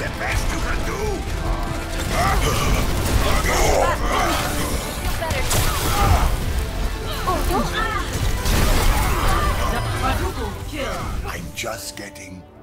the best you can do. Quadruple kill. I'm just getting